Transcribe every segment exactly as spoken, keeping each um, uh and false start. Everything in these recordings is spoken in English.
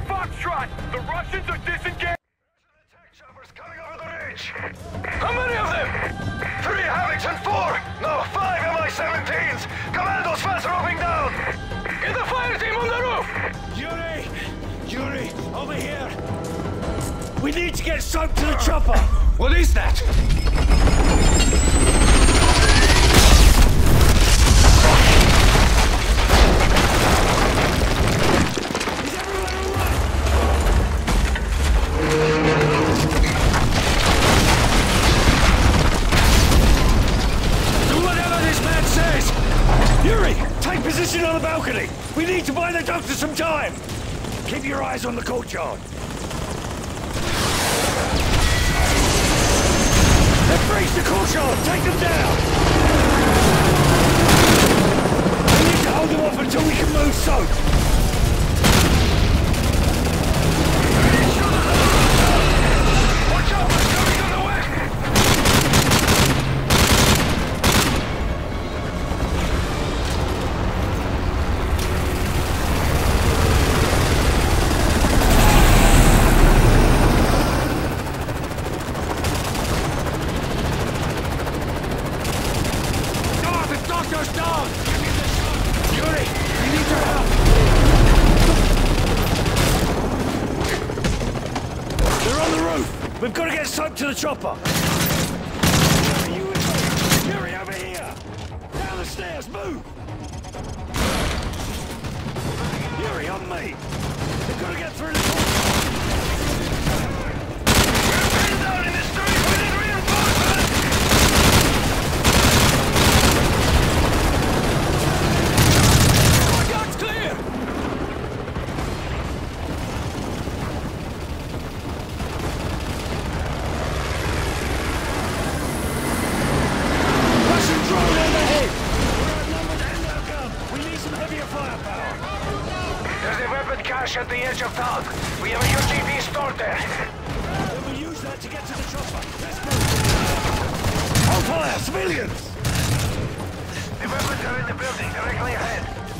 Foxtrot! The Russians are disengaged! Attack choppers coming over the ridge! How many of them? Three Havocs and four! No, five M I seventeens! Commandos fast roping down! Get the fire team on the roof! Yuri! Yuri, over here! We need to get soaked to the chopper! What is that? Is everyone alright? Do whatever this man says! Yuri, take position on the balcony! We need to buy the doctor some time! Keep your eyes on the courtyard! They've breached the courtyard! Take them down! We need to hold them off until we can move soap! Watch out! It's coming to the west! We've got to get soap to the chopper! Yuri, you with me? Yuri, over here! Down the stairs, move! Yuri, on me! We've got to get through the courtyard! We're pinned down in the street! We need reinforcements! Courtyard's clear! At the edge of town. We have a U G V stored there. Then we'll use that to get to the chopper. Let's move. Hold fire, civilians! The weapons are in the building, directly ahead.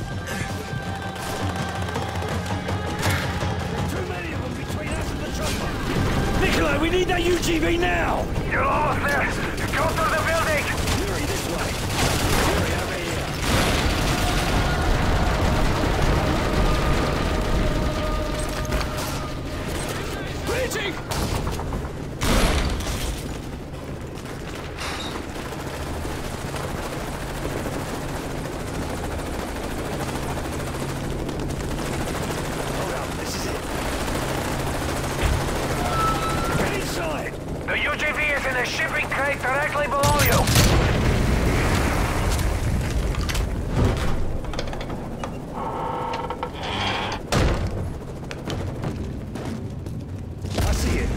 Too many of them between us and the chopper. Nikolai, we need that U G V now! You're almost there. Go through the building. Yuri, this way. Yuri, over here. Breaching! Hold up, this is it. Get inside! The U G V is in a shipping crate directly below you. I see it.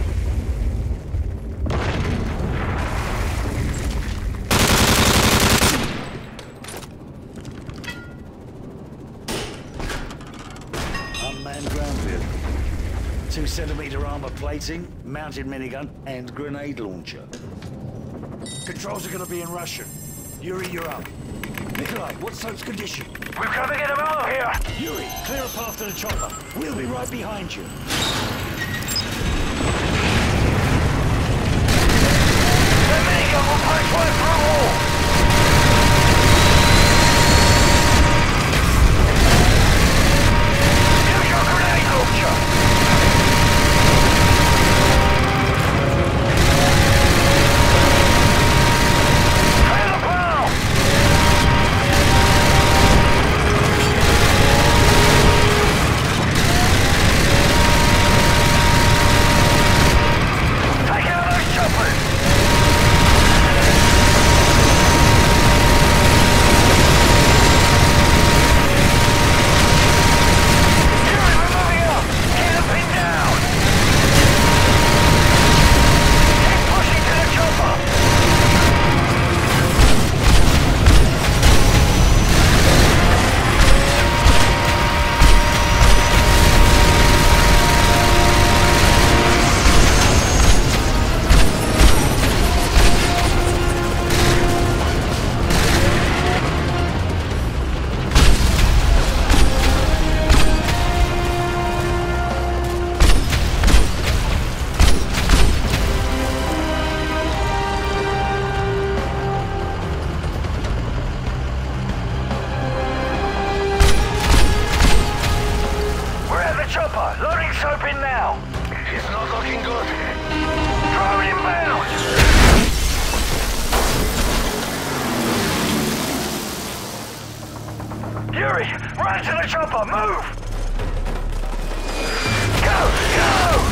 Unmanned ground vehicle. Two centimeter armor plating, mounted minigun, and grenade launcher. Controls are gonna be in Russian. Yuri, you're up. Nikolai, what's Soap's condition? We've got to get him out of here. Yuri, clear a path to the chopper. We'll be right behind you. The minigun will punch one through all. Use your grenade launcher. Fire the plow. Take out those choppers. chopper! Loading soap in now! It's not looking good. Drone inbound! Yuri, run to the chopper! Move! Go! Go!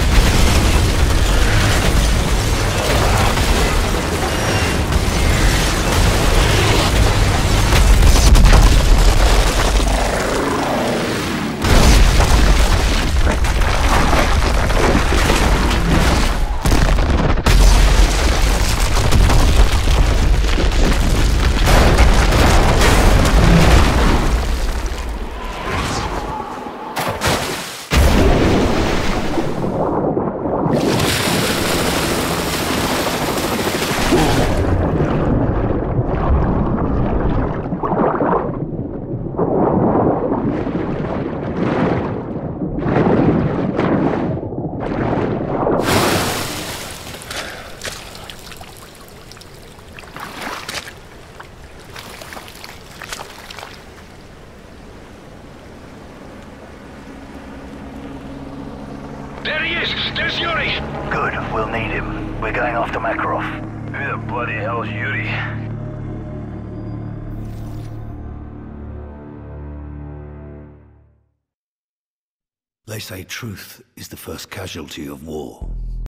There he is! There's Yuri! Good, we'll need him. We're going after Makarov. Who the bloody hell's Yuri? They say truth is the first casualty of war.